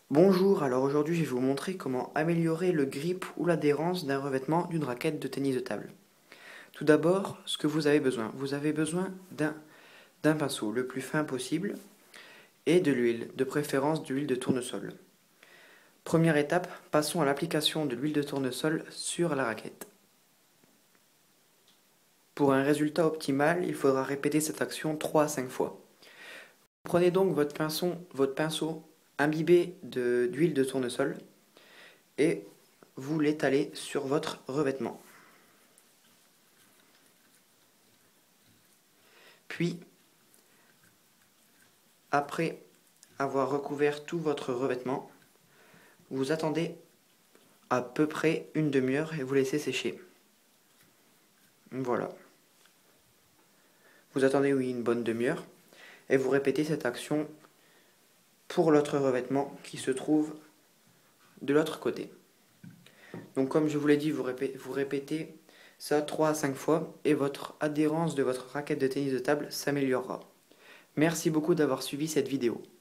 Bonjour, alors aujourd'hui je vais vous montrer comment améliorer le grip ou l'adhérence d'un revêtement d'une raquette de tennis de table. Tout d'abord, ce que vous avez besoin d'un pinceau le plus fin possible et de l'huile, de préférence de l'huile de tournesol. Première étape, passons à l'application de l'huile de tournesol sur la raquette. Pour un résultat optimal, il faudra répéter cette action 3 à 5 fois. Prenez donc votre pinceau imbibé d'huile de tournesol et vous l'étalez sur votre revêtement. Puis, après avoir recouvert tout votre revêtement, vous attendez à peu près une demi-heure et vous laissez sécher. Voilà. Vous attendez, oui, une bonne demi-heure et vous répétez cette action pour l'autre revêtement qui se trouve de l'autre côté. Donc comme je vous l'ai dit, vous répétez ça 3 à 5 fois et votre adhérence de votre raquette de tennis de table s'améliorera. Merci beaucoup d'avoir suivi cette vidéo.